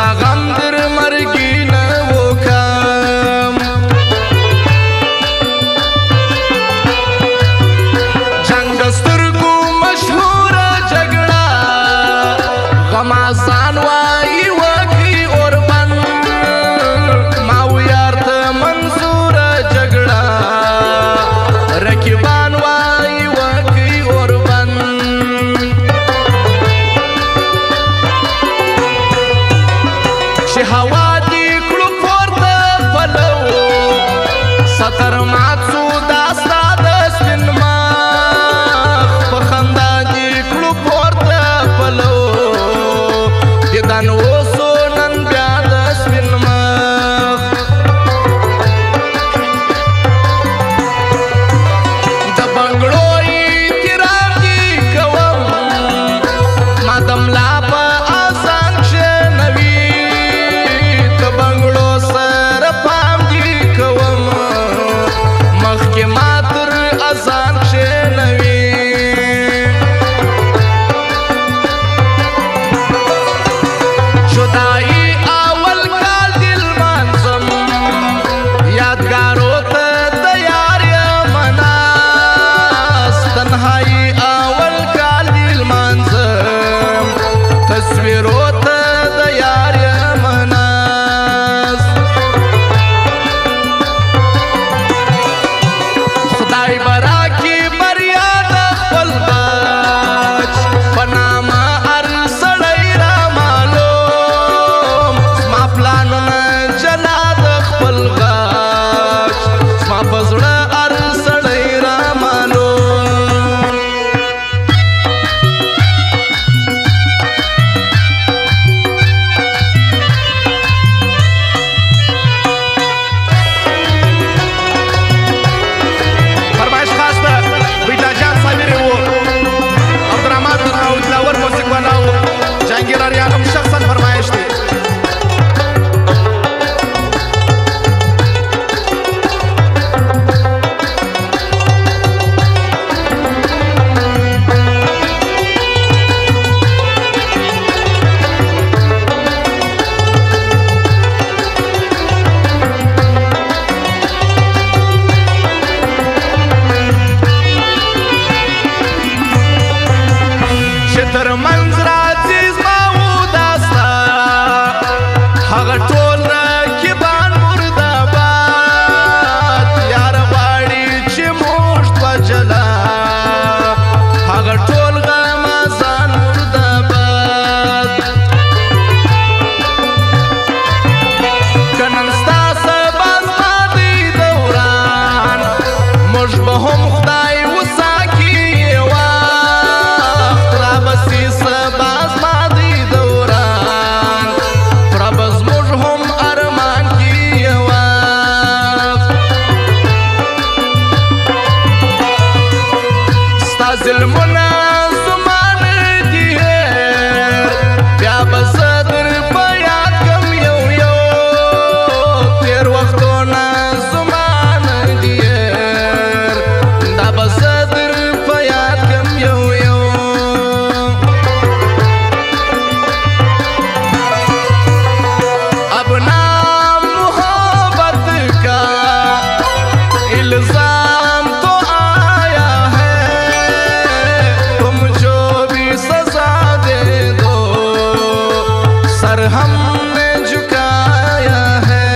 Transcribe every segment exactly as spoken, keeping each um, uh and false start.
غم در مرګي نه وکم جنگ سترګو مشهوره جګړه غم آسان وایي وکړي اوربند ما و یار ته منظوره جګړه رقیبان وایي وکړي اوربند چې هوا دې کړو پورته پلو ستر مات سو دا ستا د سپین مخ په خندا دې کړو پورته پلو دیدن اوسو نن بیا د سپین مخ د بنګړو احترام دې کوم ما د ملا په آسان کښېنوي د بنګړو سره پام دې کوم مخکې ما تر اذان کښېنوي جدایي اول کال دې لمانځم یادګارو ته د یار یمناس تنهایي اول کال دې لمانځم تصویرو ته د یار یمناس خدای برا کی بریا د خپل بچ په نامه هر سړی را معلوم زما پلانونه جلا د خپل غچ زما په زړه هر سړی را معلوم فرمایش خاص ده بیٹا جان صابری و عبدالرحمن او دلاور موسیق بناو جهانگیر آریان هم شخصا فرمایش دی چې تر منځ راځي زما و داستا هغه ټول رقیبان مرداباد یار غواړي چې موږ دوه جلا هغه ټول غمازان مرداباد که نن ستا سبا زما دی دوران موږ به هم خدای وساکي وخت رابسي سبا زما دی دوران پربه زموږ هم ارمان کې وخت ستا ظلمونه زما نه دي هېر بیا به زه در په یاد کم یو یو تېر وختونه زما نه دي هېر دا به زه در په یاد کم یو یو اب نام محبت کا الزام تو آیا ہے تم جو بھی سزا دے دو سر ہم نے جھکایا ہے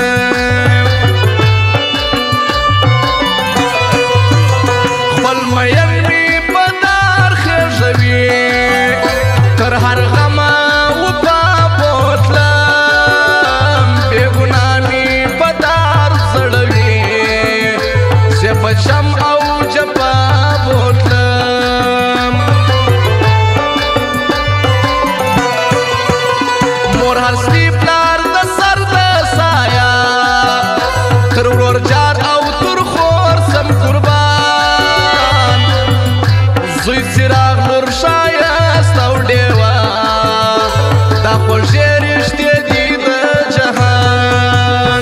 خپل مین می په دار خېژوي تر هر غمه وفا بوتلم بې ګناه مې په دار زړوي زه په چم او جفا بوتلم مور هستي پلار د سر د سایه تر ورور جار او تر خور سم قربان زوی څراغ نور ښایست او ډیوه دا خوږې رښتې دي د جهان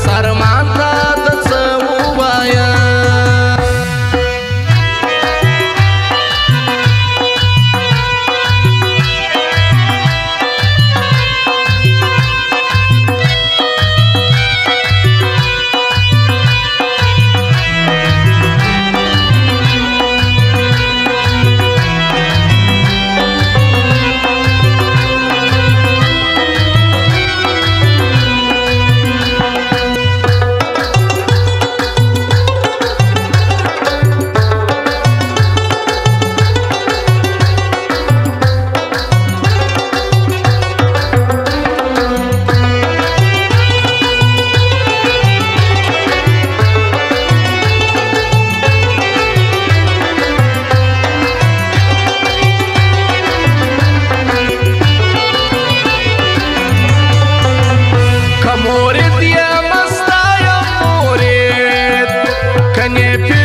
ارمان تا د څه ووایم If